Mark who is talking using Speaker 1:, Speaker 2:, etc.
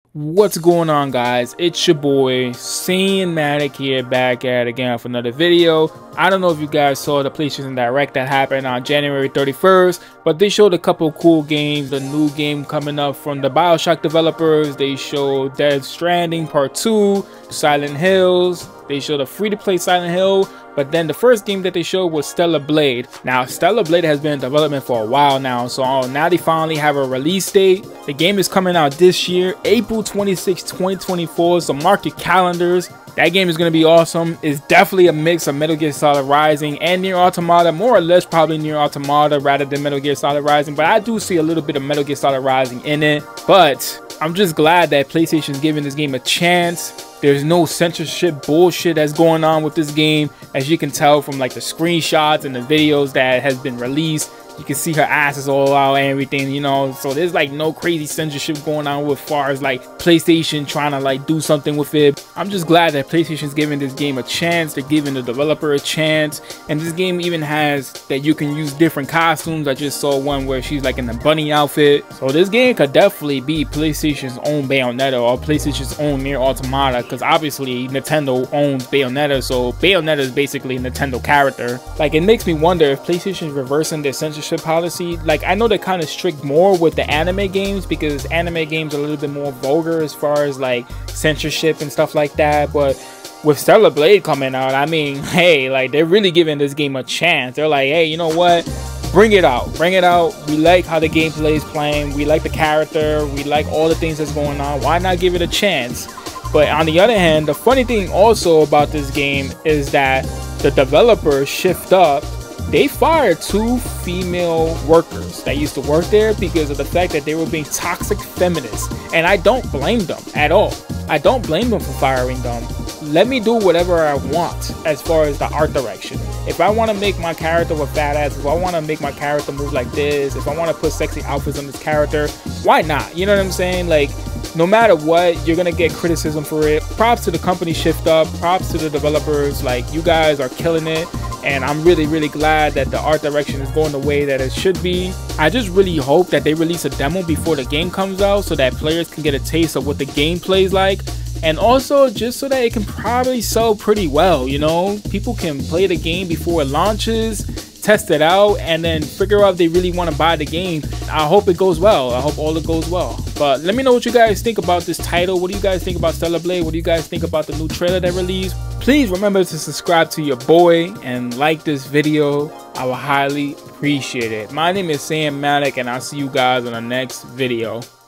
Speaker 1: What's going on, guys? It's your boy Saiyanmatic here, back at it again for another video. I don't know if you guys saw the PlayStation Direct that happened on January 31st, but they showed a couple cool games. The new game coming up from the BioShock developers. They showed Death Stranding Part 2, Silent Hills. They showed a free-to-play Silent Hill, but then the first game that they showed was Stellar Blade. Now, Stellar Blade has been in development for a while now, so now they finally have a release date. The game is coming out this year, April 26, 2024, so mark your calendars. That game is going to be awesome. It's definitely a mix of Metal Gear Solid Rising and Nier Automata, more or less probably Nier Automata rather than Metal Gear Solid Rising, but I do see a little bit of Metal Gear Solid Rising in it. But I'm just glad that PlayStation's giving this game a chance. There's no censorship bullshit that's going on with this game, as you can tell from like the screenshots and the videos that has been released. You can see her ass is all out and everything, you know, so there's like no crazy censorship going on with far as like PlayStation trying to like do something with it. I'm just glad that PlayStation's giving this game a chance. They're giving the developer a chance, and this game even has that you can use different costumes. I just saw one where she's like in the bunny outfit, so this game could definitely be PlayStation's own Bayonetta or PlayStation's own Nier Automata, because obviously Nintendo owns Bayonetta, so Bayonetta is basically a Nintendo character. Like, it makes me wonder if PlayStation's reversing their censorship policy. Like, I know they're kind of strict more with the anime games, because anime games are a little bit more vulgar as far as like censorship and stuff like that, but with Stellar Blade coming out, I mean, hey, like, they're really giving this game a chance. They're like, hey, you know what, bring it out, bring it out. We like how the gameplay is playing, we like the character, we like all the things that's going on. Why not give it a chance? But on the other hand, the funny thing also about this game is that the developers Shift Up, they fired 2 female workers that used to work there because of the fact that they were being toxic feminists. And I don't blame them at all. I don't blame them for firing them. Let me do whatever I want as far as the art direction. If I want to make my character with fat ass, if I want to make my character move like this, if I want to put sexy outfits on this character, why not? You know what I'm saying? Like, no matter what, you're gonna get criticism for it. Props to the company Shift Up, props to the developers. Like, you guys are killing it, and I'm really glad that the art direction is going the way that it should be. I just really hope that they release a demo before the game comes out so that players can get a taste of what the game plays like, and also just so that it can probably sell pretty well. You know, people can play the game before it launches, test it out, and then figure out if they really want to buy the game. I hope it goes well. I hope all it goes well. But let me know what you guys think about this title. What do you guys think about Stellar Blade? What do you guys think about the new trailer that released? Please remember to subscribe to your boy and like this video. I will highly appreciate it. My name is Saiyanmatic, and I'll see you guys on the next video.